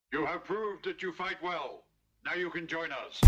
You have proved that you fight well. Now you can join us.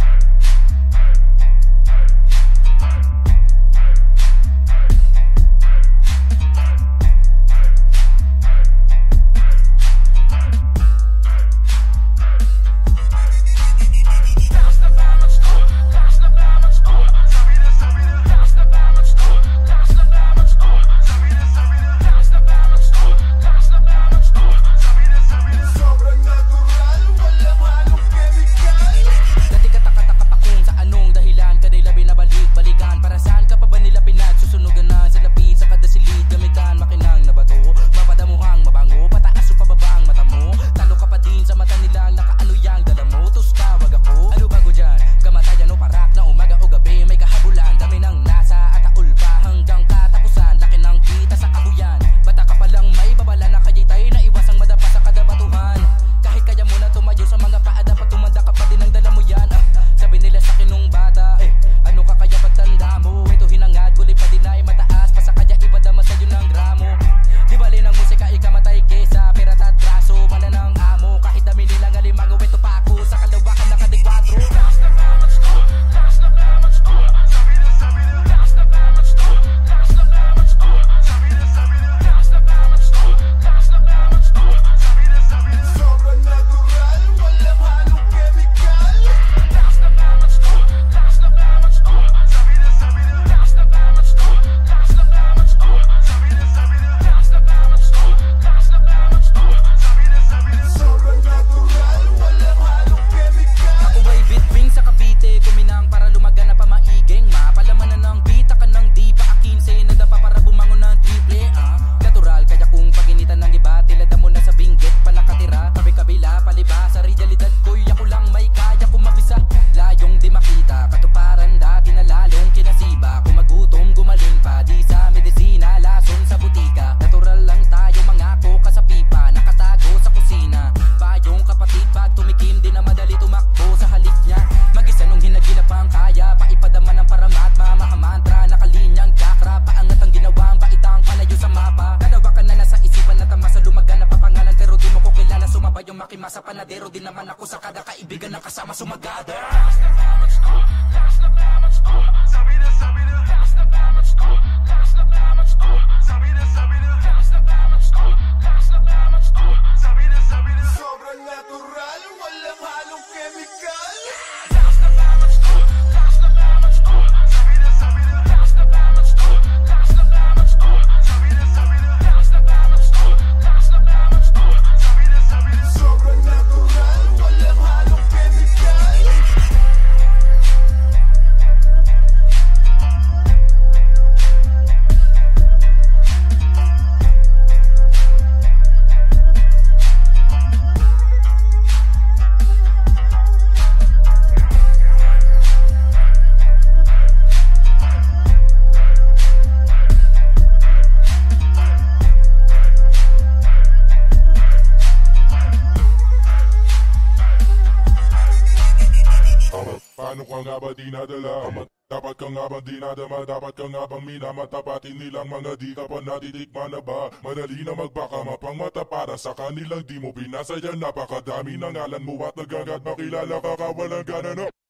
Masa panadero din naman ako sa kada kaibigan na kasama sumagada. Sobrang natural, walang halong chemical. Paano ka nga ba dinadala? Dapat ka nga bang dinadama? Dapat ka nga bang minamatapatin nilang mga di ka pa natitikman na ba? Madali na magbaka mapangmata para sa kanilang di mo pinasadya. Napakadami ng ngalan mo at nagagat makilala ka kawalang gana na